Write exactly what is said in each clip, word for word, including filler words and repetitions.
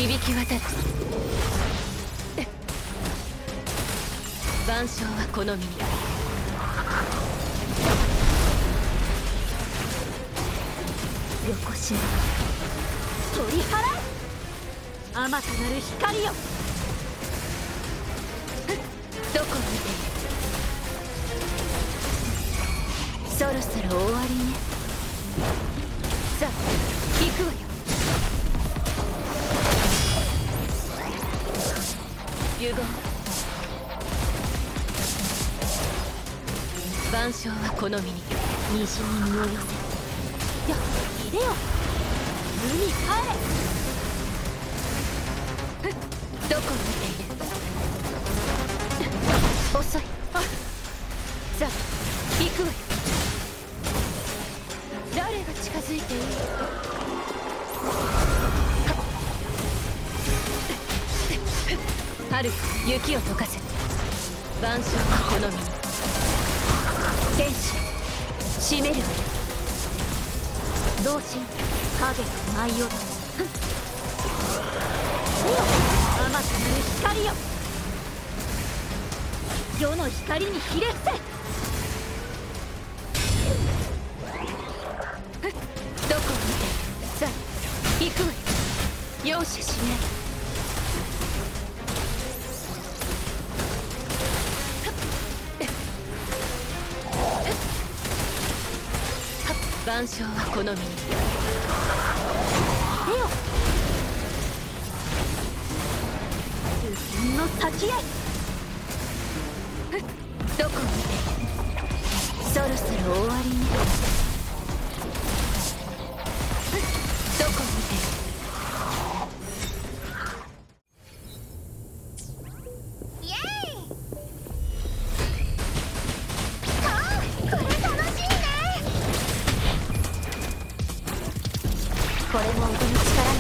響き渡る。万象はこの身に。よこしな取り払え。あまたなる光よ。どこ見てる。そろそろ終わりね。さあ行くわよ。融合。万象はこの身に。虹に身を寄せ。やいでよ海帰れ。どこ見ている。遅い。あさあ行くわよ。誰が近づいている。春雪を溶かせ。万象はこの身に。天使閉めるわよ。同心影の舞い踊る。あまたなる光よ。世の光にひれ伏せ。どこを見て。さあ行くわよ。容赦しない。万象はこの身に。手よ流金の先へ。どこ見て。そろそろ終わりね。どこ見て。イエーイ。あこれ楽しいね。これも音の力ね。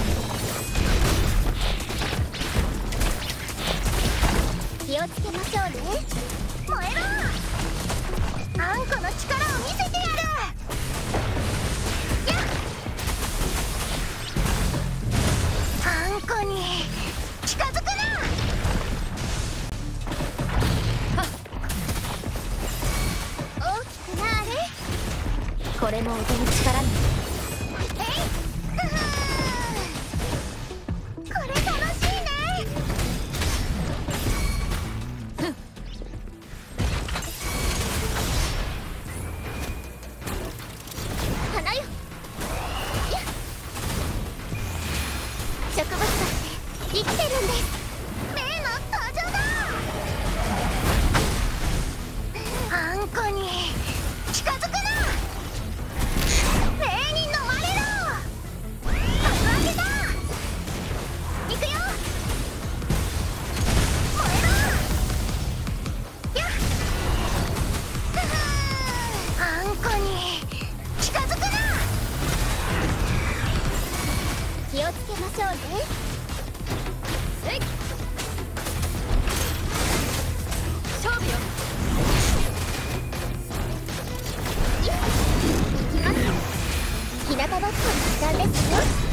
気をつけましょうね。燃えろ。あんこの力を見せてやる。やっあんこに近づくな。大きくなれ。これも音の力ね。植物だって生きてるんです。例の登場だ。あんこに近づくな。霊に飲まれろ。幕開けだ。行くよ。燃えろ。やっあんこに近づくな。気をつけましょうね。えい勝負よ。いきます。日向ぼっこの時間ですよ。